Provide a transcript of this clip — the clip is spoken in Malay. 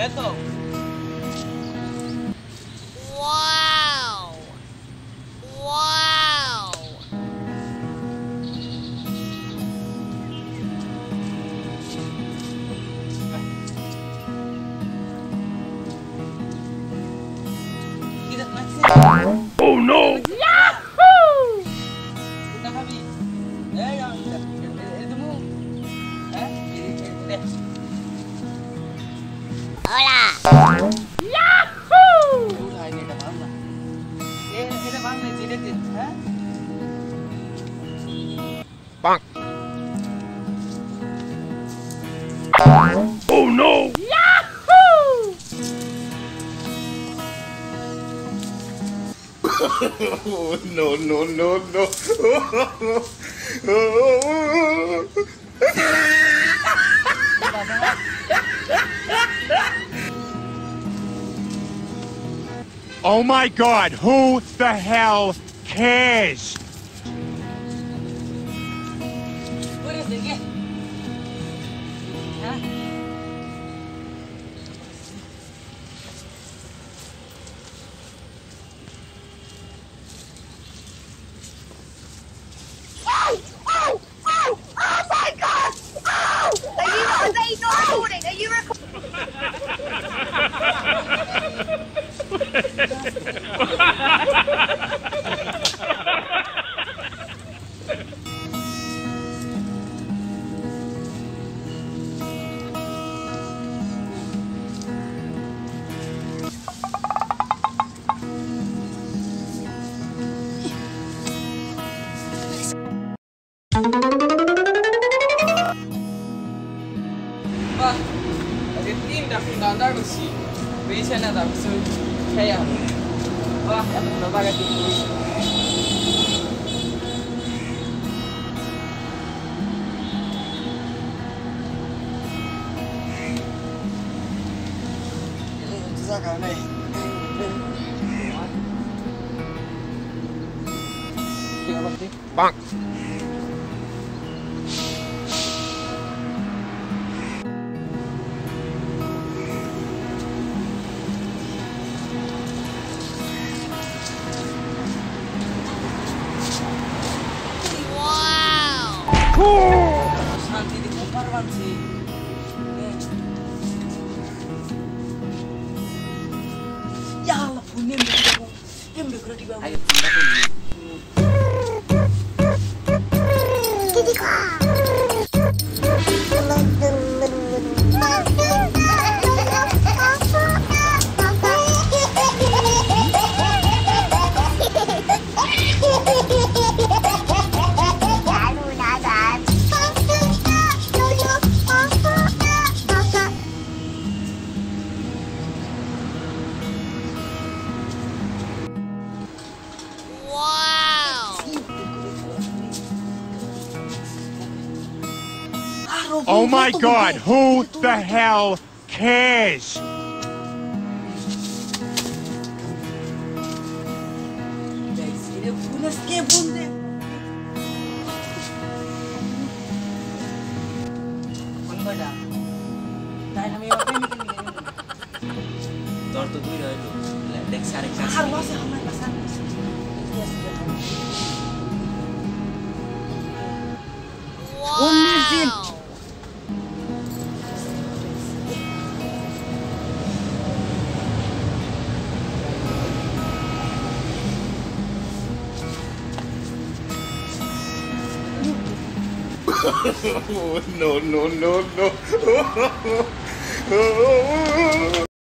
Betul. Wow. Wow. Kita masih. Oh no! Yahoo! Kita habis. Yang itu mu. Ini. Hola. Yahoo! Ini dah faham lah. Ini faham ni tidak tu. Bonk. Oh no! Yahoo! No, no, no, no. Oh my God, who the hell cares? Boleh sedikit. Wah, ada tim dah pindah bersih. Biasa nak dah bersih. Saya. Wah, ada berbagai tim. Susah kau ni. Tengok apa tu? Bonk. Santi di kumparwan sih. Ya Allah, punya yang bergerak di bawah. Ayo, Oh my God, who the hell cares? guys, ini punya skebun deh. Pun bada. Dah nama apa ni? Tor tu tu dah tu. Dek sarik sarik. Harus sama pasan. Wow. No, no, no, no.